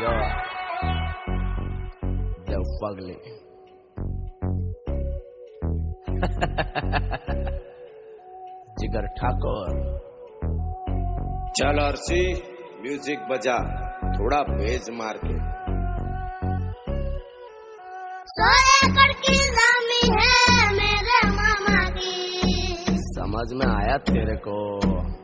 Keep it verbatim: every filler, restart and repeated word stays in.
जो जो पगली जिगर ठाकुर। चल अर्शी म्यूजिक बजा, थोड़ा बेज मार के। सौ एकड़ की जमीन है मेरे मामा की। समझ में आया तेरे को?